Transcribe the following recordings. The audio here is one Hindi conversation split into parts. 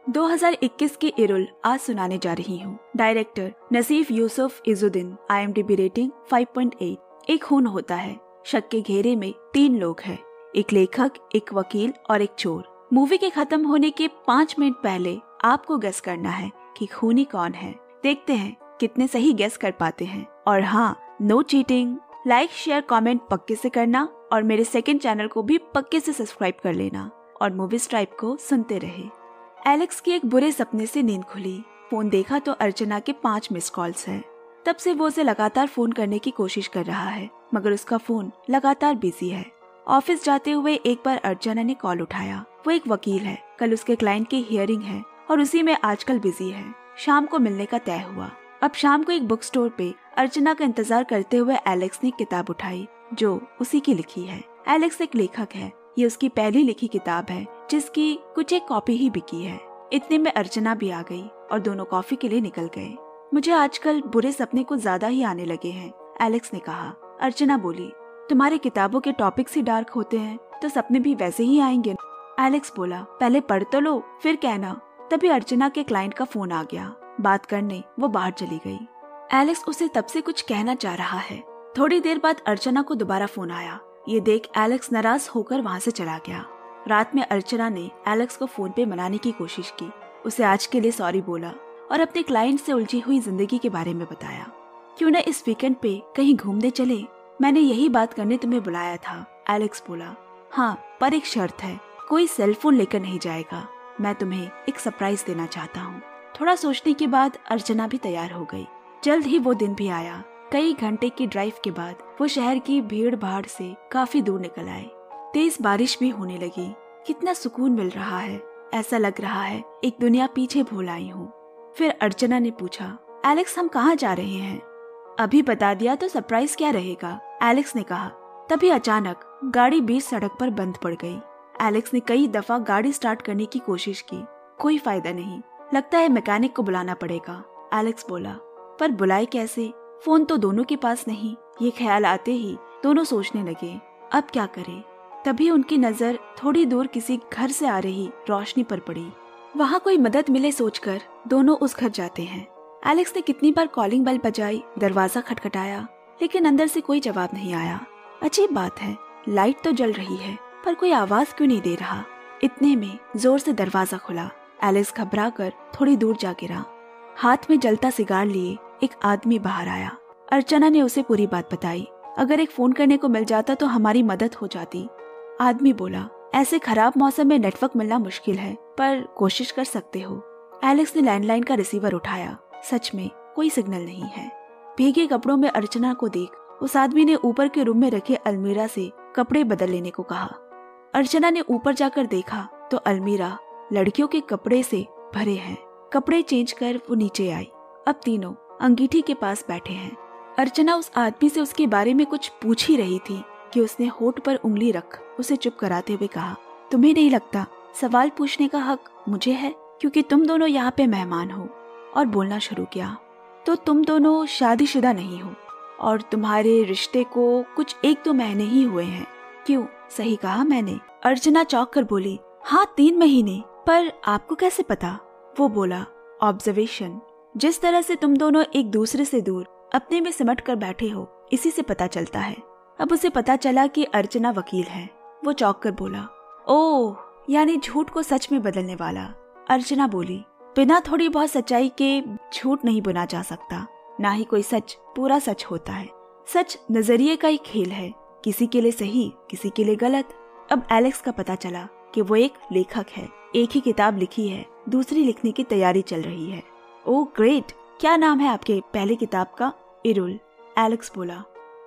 2021 की इरुल आज सुनाने जा रही हूँ। Director Naseef Yusuf Izuddin. IMDb rating 5.8। एक खून होता है। शक के घेरे में 3 लोग हैं, एक लेखक, एक वकील और एक चोर। मूवी के खत्म होने के 5 मिनट पहले आपको गेस करना है कि खूनी कौन है। देखते हैं कितने सही गेस कर पाते हैं। और हाँ, no cheating. Like, share, comment पक्के से करना और मेरे सेकंड चैनल को भी पक्के से सब्सक्राइब कर लेना और मूवी स्ट्राइप को सुनते रहे। एलेक्स की एक बुरे सपने से नींद खुली। फोन देखा तो अर्चना के 5 मिस कॉल्स हैं। तब से वो उसे लगातार फोन करने की कोशिश कर रहा है, मगर उसका फोन लगातार बिजी है। ऑफिस जाते हुए एक बार अर्चना ने कॉल उठाया। वो एक वकील है, कल उसके क्लाइंट की हियरिंग है और उसी में आजकल बिजी है। शाम को मिलने का तय हुआ। अब शाम को एक बुक स्टोर पे अर्चना का इंतजार करते हुए एलेक्स ने किताब उठाई जो उसी की लिखी है। एलेक्स एक लेखक है। ये उसकी पहली लिखी किताब है जिसकी कुछ एक कॉपी ही बिकी है। इतने में अर्चना भी आ गई और दोनों कॉफी के लिए निकल गए। मुझे आजकल बुरे सपने कुछ ज्यादा ही आने लगे हैं, एलेक्स ने कहा। अर्चना बोली, तुम्हारी किताबों के टॉपिक्स ही डार्क होते हैं तो सपने भी वैसे ही आएंगे। एलेक्स बोला, पहले पढ़ तो लो फिर कहना। तभी अर्चना के क्लाइंट का फोन आ गया। बात करने वो बाहर चली गई। एलेक्स उसे तब से कुछ कहना चाह रहा है। थोड़ी देर बाद अर्चना को दोबारा फोन आया। ये देख एलेक्स नाराज होकर वहाँ से चला गया। रात में अर्चना ने एलेक्स को फोन पे मनाने की कोशिश की। उसे आज के लिए सॉरी बोला और अपने क्लाइंट से उलझी हुई जिंदगी के बारे में बताया। क्यों न इस वीकेंड पे कहीं घूमने चले, मैंने यही बात करने तुम्हें बुलाया था। एलेक्स बोला, हाँ पर एक शर्त है, कोई सेलफोन लेकर नहीं जाएगा। मैं तुम्हें एक सरप्राइज देना चाहता हूँ। थोड़ा सोचने के बाद अर्चना भी तैयार हो गई। जल्द ही वो दिन भी आया। कई घंटे की ड्राइव के बाद वो शहर की भीड़ भाड़ से काफी दूर निकल आए। तेज बारिश भी होने लगी। कितना सुकून मिल रहा है। ऐसा लग रहा है एक दुनिया पीछे भूल आई हूँ। फिर अर्चना ने पूछा, एलेक्स हम कहाँ जा रहे हैं? अभी बता दिया तो सरप्राइज क्या रहेगा, एलेक्स ने कहा। तभी अचानक गाड़ी बीच सड़क पर बंद पड़ गई। एलेक्स ने कई दफा गाड़ी स्टार्ट करने की कोशिश की, कोई फायदा नहीं। लगता है मैकेनिक को बुलाना पड़ेगा, एलेक्स बोला। पर बुलाए कैसे? फोन तो दोनों के पास नहीं। ये ख्याल आते ही दोनों सोचने लगे, अब क्या करें? तभी उनकी नजर थोड़ी दूर किसी घर से आ रही रोशनी पर पड़ी। वहाँ कोई मदद मिले सोचकर दोनों उस घर जाते हैं। एलेक्स ने कितनी बार कॉलिंग बेल बजाई, दरवाजा खटखटाया, लेकिन अंदर से कोई जवाब नहीं आया। अजीब बात है, लाइट तो जल रही है पर कोई आवाज क्यों नहीं दे रहा। इतने में जोर से दरवाजा खुला। एलेक्स घबरा कर थोड़ी दूर जा गिरा। हाथ में जलता सिगार लिए एक आदमी बाहर आया। अर्चना ने उसे पूरी बात बताई। अगर एक फोन करने को मिल जाता तो हमारी मदद हो जाती। आदमी बोला, ऐसे खराब मौसम में नेटवर्क मिलना मुश्किल है पर कोशिश कर सकते हो। एलेक्स ने लैंडलाइन का रिसीवर उठाया। सच में कोई सिग्नल नहीं है। भीगे कपड़ों में अर्चना को देख उस आदमी ने ऊपर के रूम में रखे अलमीरा से कपड़े बदल लेने को कहा। अर्चना ने ऊपर जाकर देखा तो अलमीरा लड़कियों के कपड़े से भरे हैं। कपड़े चेंज कर वो नीचे आई। अब तीनों अंगीठी के पास बैठे हैं। अर्चना उस आदमी से उसके बारे में कुछ पूछ ही रही थी कि उसने होठ पर उंगली रख उसे चुप कराते हुए कहा, तुम्हें नहीं लगता सवाल पूछने का हक मुझे है क्योंकि तुम दोनों यहाँ पे मेहमान हो? और बोलना शुरू किया, तो तुम दोनों शादीशुदा नहीं हो और तुम्हारे रिश्ते को कुछ 1-2 महीने ही हुए हैं। क्यों, सही कहा मैंने? अर्चना चौंक कर बोली, हाँ 3 महीने। पर आपको कैसे पता? वो बोला, ऑब्जर्वेशन। जिस तरह से तुम दोनों एक दूसरे से दूर अपने में सिमट कर बैठे हो, इसी से पता चलता है। अब उसे पता चला कि अर्चना वकील है। वो चौंक कर बोला, ओह, यानी झूठ को सच में बदलने वाला। अर्चना बोली, बिना थोड़ी बहुत सच्चाई के झूठ नहीं बुना जा सकता। ना ही कोई सच पूरा सच होता है। सच नजरिए का ही खेल है, किसी के लिए सही, किसी के लिए गलत। अब एलेक्स का पता चला कि वो एक लेखक है। एक ही किताब लिखी है, दूसरी लिखने की तैयारी चल रही है। ओह ग्रेट, क्या नाम है आपके पहले किताब का? इरुल, एलेक्स बोला।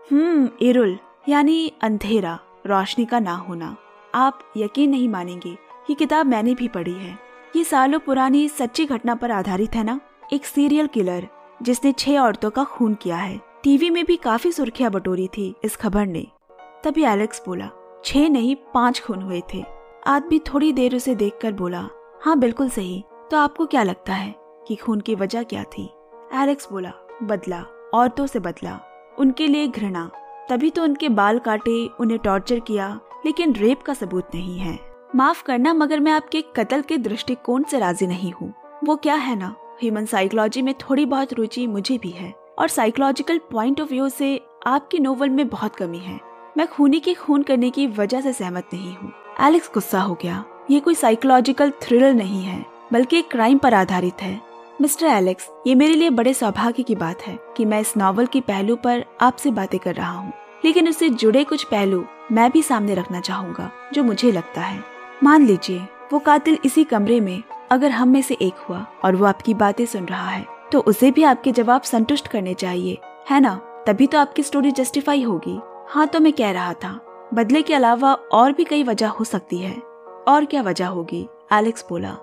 इरुल यानी अंधेरा, रोशनी का ना होना। आप यकीन नहीं मानेंगे, ये किताब मैंने भी पढ़ी है। ये सालों पुरानी सच्ची घटना पर आधारित है ना। एक सीरियल किलर जिसने 6 औरतों का खून किया है। टीवी में भी काफी सुर्खियां बटोरी थी इस खबर ने। तभी एलेक्स बोला, 6 नहीं 5 खून हुए थे। आदमी थोड़ी देर उसे देखकर बोला, हाँ बिल्कुल सही। तो आपको क्या लगता है कि खून की वजह क्या थी? एलेक्स बोला, बदला, औरतों से बदला, उनके लिए घृणा। तभी तो उनके बाल काटे, उन्हें टॉर्चर किया, लेकिन रेप का सबूत नहीं है। माफ करना, मगर मैं आपके कत्ल के दृष्टिकोण से राजी नहीं हूँ। वो क्या है ना, ह्यूमन साइकोलॉजी में थोड़ी बहुत रुचि मुझे भी है और साइकोलॉजिकल पॉइंट ऑफ व्यू से आपकी नोवेल में बहुत कमी है। मैं खूनी की खून करने की वजह से सहमत नहीं हूँ। एलेक्स गुस्सा हो गया। ये कोई साइकोलॉजिकल थ्रिलर नहीं है, बल्कि एक क्राइम पर आधारित है। मिस्टर एलेक्स, ये मेरे लिए बड़े सौभाग्य की बात है कि मैं इस नॉवल के पहलू पर आपसे बातें कर रहा हूँ, लेकिन उससे जुड़े कुछ पहलू मैं भी सामने रखना चाहूँगा जो मुझे लगता है। मान लीजिए वो कातिल इसी कमरे में अगर हम में से एक हुआ और वो आपकी बातें सुन रहा है, तो उसे भी आपके जवाब संतुष्ट करने चाहिए, है ना? तभी तो आपकी स्टोरी जस्टिफाई होगी। हाँ, तो मैं कह रहा था, बदले के अलावा और भी कई वजह हो सकती है। और क्या वजह होगी? एलेक्स बोला।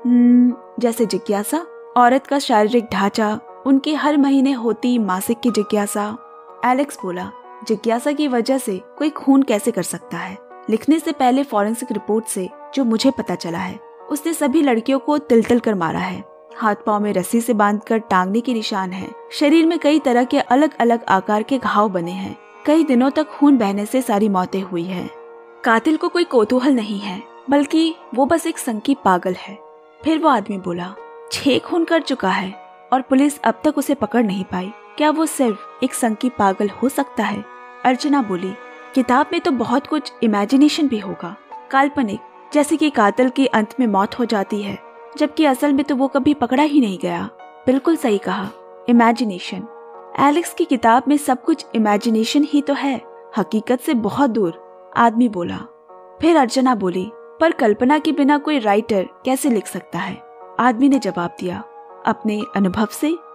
जैसे जिज्ञासा, औरत का शारीरिक ढांचा, उनके हर महीने होती मासिक की जिज्ञासा। एलेक्स बोला, जिज्ञासा की वजह से कोई खून कैसे कर सकता है? लिखने से पहले फॉरेंसिक रिपोर्ट से जो मुझे पता चला है, उसने सभी लड़कियों को तिल-तिल कर मारा है। हाथ पांव में रस्सी से बांधकर टांगने के निशान हैं। शरीर में कई तरह के अलग अलग आकार के घाव बने हैं। कई दिनों तक खून बहने से सारी मौतें हुई हैं। कातिल को कोई कौतूहल नहीं है, बल्कि वो बस एक संकी पागल है। फिर वो आदमी बोला, 6 खून कर चुका है और पुलिस अब तक उसे पकड़ नहीं पाई। क्या वो सिर्फ एक संकी पागल हो सकता है? अर्चना बोली, किताब में तो बहुत कुछ इमेजिनेशन भी होगा, काल्पनिक, जैसे कि कातिल की अंत में मौत हो जाती है, जबकि असल में तो वो कभी पकड़ा ही नहीं गया। बिल्कुल सही कहा, इमेजिनेशन। एलेक्स की किताब में सब कुछ इमेजिनेशन ही तो है, हकीकत से बहुत दूर, आदमी बोला। फिर अर्चना बोली, पर कल्पना के बिना कोई राइटर कैसे लिख सकता है? आदमी ने जवाब दिया, अपने अनुभव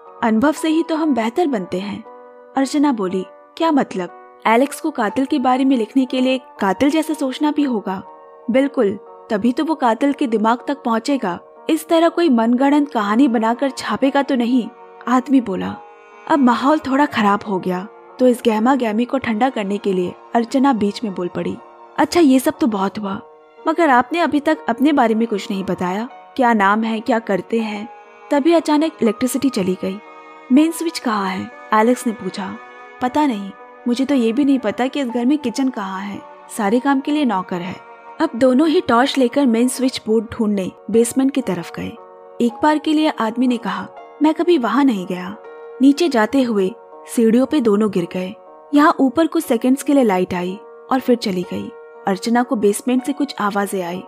से ही तो हम बेहतर बनते हैं। अर्चना बोली, क्या मतलब? एलेक्स को कातिल के बारे में लिखने के लिए कातिल जैसा सोचना भी होगा? बिल्कुल, तभी तो वो कातिल के दिमाग तक पहुंचेगा। इस तरह कोई मनगढ़ंत कहानी बनाकर छापेगा तो नहीं, आदमी बोला। अब माहौल थोड़ा खराब हो गया, तो इस गहमा गहमी को ठंडा करने के लिए अर्चना बीच में बोल पड़ी, अच्छा ये सब तो बहुत हुआ, मगर आपने अभी तक अपने बारे में कुछ नहीं बताया। क्या नाम है, क्या करते हैं? तभी अचानक इलेक्ट्रिसिटी चली गई। मेन स्विच कहाँ है? एलेक्स ने पूछा। पता नहीं, मुझे तो ये भी नहीं पता कि इस घर में किचन कहाँ है। सारे काम के लिए नौकर है। अब दोनों ही टॉर्च लेकर मेन स्विच बोर्ड ढूंढने बेसमेंट की तरफ गए। एक बार के लिए आदमी ने कहा, मैं कभी वहाँ नहीं गया। नीचे जाते हुए सीढ़ियों पे दोनों गिर गए। यहाँ ऊपर कुछ सेकंड्स के लिए लाइट आई और फिर चली गई। अर्चना को बेसमेंट से कुछ आवाजें आई।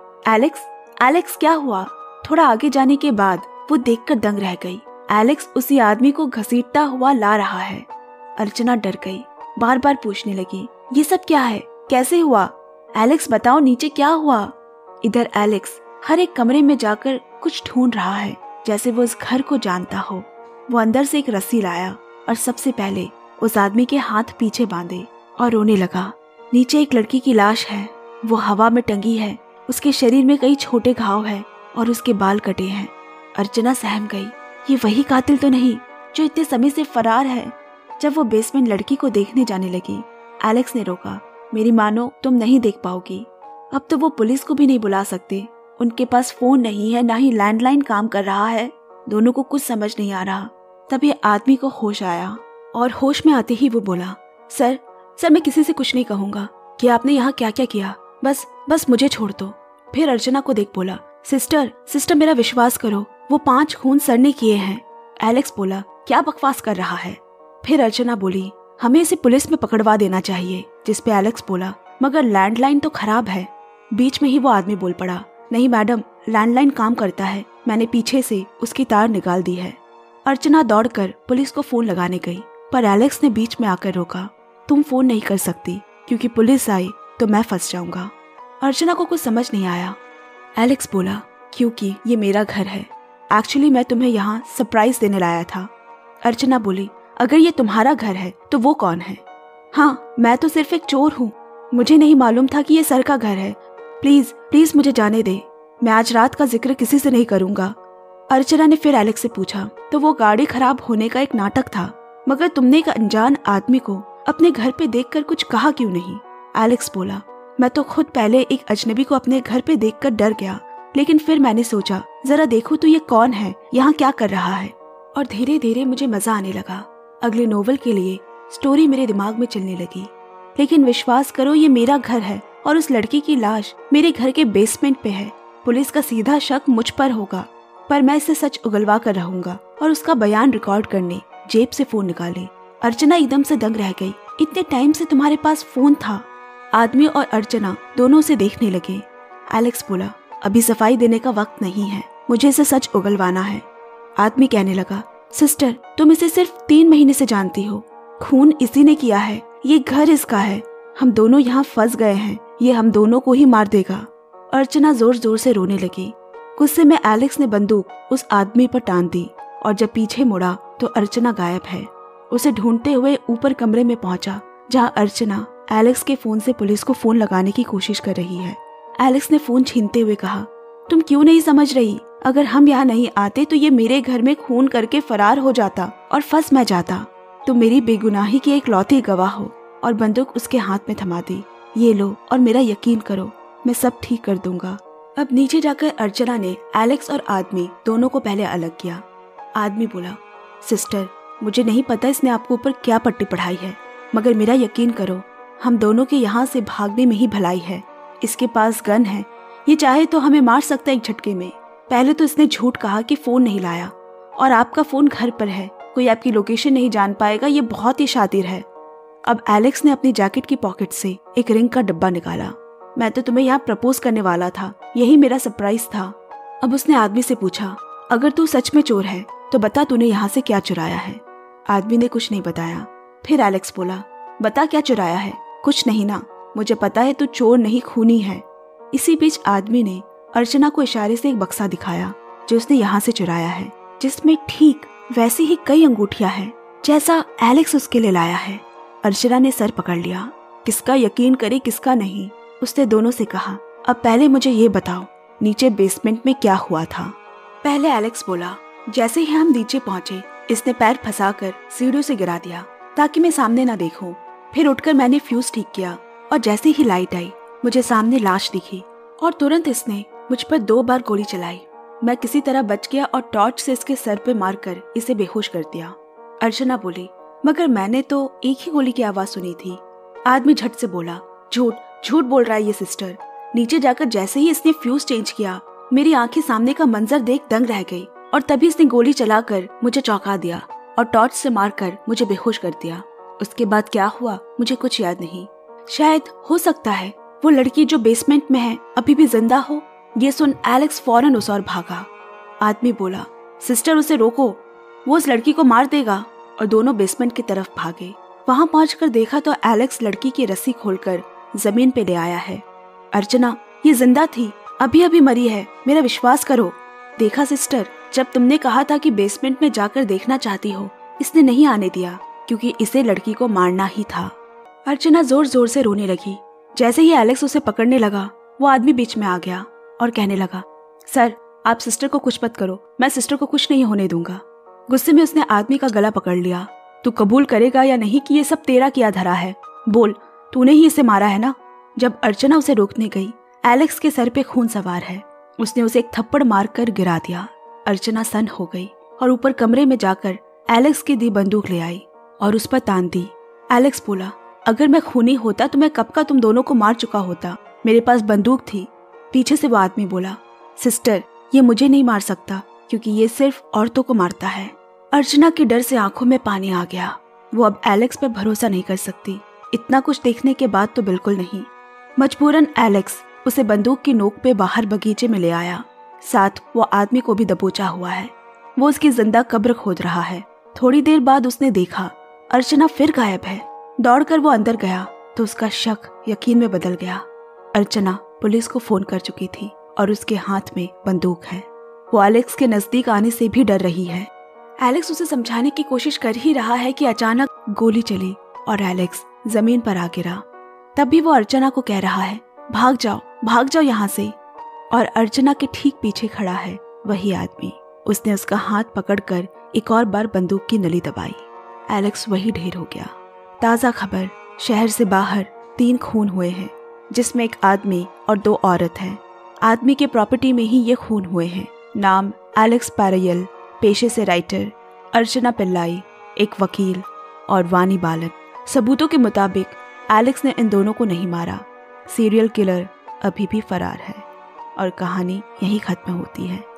एलेक्स क्या हुआ? थोड़ा आगे जाने के बाद वो देखकर दंग रह गई। एलेक्स उसी आदमी को घसीटता हुआ ला रहा है। अर्चना डर गई, बार बार पूछने लगी, ये सब क्या है, कैसे हुआ? एलेक्स बताओ, नीचे क्या हुआ? इधर एलेक्स हर एक कमरे में जाकर कुछ ढूंढ रहा है, जैसे वो उस घर को जानता हो। वो अंदर से एक रस्सी लाया और सबसे पहले उस आदमी के हाथ पीछे बांधे और रोने लगा। नीचे एक लड़की की लाश है, वो हवा में टंगी है, उसके शरीर में कई छोटे घाव है और उसके बाल कटे हैं। अर्चना सहम गई, ये वही कातिल तो नहीं जो इतने समय से फरार है। जब वो बेसमेंट लड़की को देखने जाने लगी, एलेक्स ने रोका, मेरी मानो तुम नहीं देख पाओगी। अब तो वो पुलिस को भी नहीं बुला सकते, उनके पास फोन नहीं है, ना ही लैंडलाइन काम कर रहा है। दोनों को कुछ समझ नहीं आ रहा। तभी आदमी को होश आया और होश में आते ही वो बोला, सर मैं किसी से कुछ नहीं कहूंगा कि आपने यहाँ क्या क्या किया, बस मुझे छोड़ दो। फिर अर्चना को देख बोला, सिस्टर मेरा विश्वास करो, वो 5 खून सर ने किए हैं। एलेक्स बोला, क्या बकवास कर रहा है? फिर अर्चना बोली, हमें इसे पुलिस में पकड़वा देना चाहिए। जिस पे एलेक्स बोला, मगर लैंडलाइन तो खराब है। बीच में ही वो आदमी बोल पड़ा, नहीं मैडम, लैंडलाइन काम करता है, मैंने पीछे से उसकी तार निकाल दी है। अर्चना दौड़कर पुलिस को फोन लगाने गई, पर एलेक्स ने बीच में आकर रोका, तुम फोन नहीं कर सकती, क्योंकि पुलिस आई तो मैं फंस जाऊंगा। अर्चना को कुछ समझ नहीं आया। एलेक्स बोला, क्योंकि ये मेरा घर है, एक्चुअली मैं तुम्हें यहाँ सरप्राइज देने लाया था। अर्चना बोली, अगर ये तुम्हारा घर है तो वो कौन है? हाँ, मैं तो सिर्फ एक चोर हूँ, मुझे नहीं मालूम था कि ये सर का घर है। प्लीज मुझे जाने दे, मैं आज रात का जिक्र किसी से नहीं करूंगा। अर्चना ने फिर एलेक्स से पूछा, तो वो गाड़ी खराब होने का एक नाटक था, मगर तुमने एक अनजान आदमी को अपने घर पे देखकर कुछ कहा क्यों नहीं? एलेक्स बोला, मैं तो खुद पहले एक अजनबी को अपने घर पे देखकर डर गया, लेकिन फिर मैंने सोचा जरा देखो तो ये कौन है, यहाँ क्या कर रहा है, और धीरे धीरे मुझे मजा आने लगा। अगले नोवेल के लिए स्टोरी मेरे दिमाग में चलने लगी। लेकिन विश्वास करो, ये मेरा घर है और उस लड़की की लाश मेरे घर के बेसमेंट पे है। पुलिस का सीधा शक मुझ पर होगा, पर मैं इसे सच उगलवा कर रहूंगा और उसका बयान रिकॉर्ड करने जेब से फोन निकाले। अर्चना एकदम से दंग रह गई। इतने टाइम से तुम्हारे पास फोन था? आदमी और अर्चना दोनों उसे देखने लगे। एलेक्स बोला, अभी सफाई देने का वक्त नहीं है, मुझे इसे सच उगलवाना है। आदमी कहने लगा, सिस्टर तुम इसे सिर्फ 3 महीने से जानती हो, खून इसी ने किया है, ये घर इसका है, हम दोनों यहाँ फंस गए हैं, ये हम दोनों को ही मार देगा। अर्चना जोर जोर से रोने लगी। गुस्से में एलेक्स ने बंदूक उस आदमी पर टान दी और जब पीछे मुड़ा तो अर्चना गायब है। उसे ढूंढते हुए ऊपर कमरे में पहुंचा जहां अर्चना एलेक्स के फोन से पुलिस को फोन लगाने की कोशिश कर रही है। एलेक्स ने फोन छीनते हुए कहा, तुम क्यों नहीं समझ रही? अगर हम यहाँ नहीं आते तो ये मेरे घर में खून करके फरार हो जाता और फंस मैं जाता। तुम मेरी बेगुनाही की एक लौती गवाह हो। और बंदूक उसके हाथ में थमा दी। ये लो और मेरा यकीन करो, मैं सब ठीक कर दूंगा। अब नीचे जाकर अर्चना ने एलेक्स और आदमी दोनों को पहले अलग किया। आदमी बोला, सिस्टर मुझे नहीं पता इसने आपको ऊपर क्या पट्टी पढ़ाई है, मगर मेरा यकीन करो हम दोनों के यहाँ से भागने में ही भलाई है। इसके पास गन है, ये चाहे तो हमें मार सकता है एक झटके में। पहले तो इसने झूठ कहा कि फोन नहीं लाया और आपका फोन घर पर है, कोई आपकी लोकेशन नहीं जान पाएगा, ये बहुत ही शातिर है। अब एलेक्स ने अपनी जैकेट की पॉकेट से एक रिंग का डब्बा निकाला। मैं तो तुम्हें यहाँ प्रपोज करने वाला था, यही मेरा सरप्राइज था। अब उसने आदमी से पूछा, अगर तू सच में चोर है तो बता तूने यहाँ से क्या चुराया है। आदमी ने कुछ नहीं बताया। फिर एलेक्स बोला, बता क्या चुराया है? कुछ नहीं ना, मुझे पता है तू चोर नहीं खूनी है। इसी बीच आदमी ने अर्चना को इशारे से एक बक्सा दिखाया जो उसने यहाँ से चुराया है, जिसमें ठीक वैसी ही कई अंगूठियां हैं जैसा एलेक्स उसके लिए लाया है। अर्चना ने सर पकड़ लिया। किसका यकीन करे किसका नहीं। उसने दोनों से कहा, अब पहले मुझे ये बताओ नीचे बेसमेंट में क्या हुआ था। पहले एलेक्स बोला, जैसे ही हम नीचे पहुंचे इसने पैर फंसाकर सीढ़ियों से गिरा दिया ताकि मैं सामने ना देखूं। फिर उठकर मैंने फ्यूज ठीक किया और जैसे ही लाइट आई मुझे सामने लाश दिखी और तुरंत इसने मुझ पर 2 बार गोली चलाई। मैं किसी तरह बच गया और टॉर्च से इसके सर पे मारकर इसे बेहोश कर दिया। अर्चना बोली, मगर मैंने तो एक ही गोली की आवाज सुनी थी। आदमी झट से बोला, झूठ झूठ बोल रहा है ये सिस्टर। नीचे जाकर जैसे ही इसने फ्यूज चेंज किया मेरी आंखें सामने का मंजर देख दंग रह गई और तभी इसने गोली चलाकर मुझे चौंका दिया और टॉर्च से मारकर मुझे बेहोश कर दिया। उसके बाद क्या हुआ मुझे कुछ याद नहीं। शायद हो सकता है वो लड़की जो बेसमेंट में है अभी भी जिंदा हो। ये सुन एलेक्स फौरन उस ओर भागा। आदमी बोला, सिस्टर उसे रोको, वो उस लड़की को मार देगा। और दोनों बेसमेंट की तरफ भागे। वहां पहुंचकर देखा तो एलेक्स लड़की की रस्सी खोलकर जमीन पे ले आया है। अर्चना ये जिंदा थी, अभी अभी मरी है, मेरा विश्वास करो। देखा सिस्टर, जब तुमने कहा था कि बेसमेंट में जाकर देखना चाहती हो, इसने नहीं आने दिया क्योंकि इसे लड़की को मारना ही था। अर्चना जोर जोर से रोने लगी। जैसे ही एलेक्स उसे पकड़ने लगा वो आदमी बीच में आ गया और कहने लगा, सर आप सिस्टर को कुछ मत करो, मैं सिस्टर को कुछ नहीं होने दूंगा। गुस्से में उसने आदमी का गला पकड़ लिया। तू कबूल करेगा या नहीं कि ये सब तेरा किया धरा है? बोल, तूने ही इसे मारा है ना? जब अर्चना उसे रोकने गई, एलेक्स के सर पे खून सवार है। उसने उसे एक थप्पड़ मारकर गिरा दिया। अर्चना सन्न हो गई और ऊपर कमरे में जाकर एलेक्स की दी बंदूक ले आई और उस पर तान दी। एलेक्स बोला, अगर मैं खूनी होता तो मैं कब का तुम दोनों को मार चुका होता, मेरे पास बंदूक थी। पीछे से वो आदमी बोला, सिस्टर ये मुझे नहीं मार सकता क्योंकि ये सिर्फ औरतों को मारता है। अर्चना के डर से आंखों में पानी आ गया। वो अब एलेक्स पर भरोसा नहीं कर सकती। इतना कुछ देखने के बाद तो बिल्कुल नहीं। मजबूरन एलेक्स उसे बंदूक की नोक पे बाहर बगीचे में ले आया। साथ वो आदमी को भी दबोचा हुआ है। वो उसकी जिंदा कब्र खोद रहा है। थोड़ी देर बाद उसने देखा अर्चना फिर गायब है। दौड़कर वो अंदर गया तो उसका शक यकीन में बदल गया। अर्चना पुलिस को फोन कर चुकी थी और उसके हाथ में बंदूक है। वो एलेक्स के नजदीक आने से भी डर रही है। एलेक्स उसे समझाने की कोशिश कर ही रहा है कि अचानक गोली चली और एलेक्स जमीन पर आ गिरा। तब भी वो अर्चना को कह रहा है, भाग जाओ यहाँ से। और अर्चना के ठीक पीछे खड़ा है वही आदमी। उसने उसका हाथ पकड़कर एक और बार बंदूक की नली दबाई। एलेक्स वही ढेर हो गया। ताज़ा खबर, शहर से बाहर 3 खून हुए हैं जिसमें एक आदमी और 2 औरत हैं। आदमी के प्रॉपर्टी में ही ये खून हुए हैं। नाम एलेक्स पैरायल, पेशे से राइटर, अर्चना पिल्लाई एक वकील और वानी बालन। सबूतों के मुताबिक एलेक्स ने इन दोनों को नहीं मारा। सीरियल किलर अभी भी फरार है और कहानी यहीं खत्म होती है।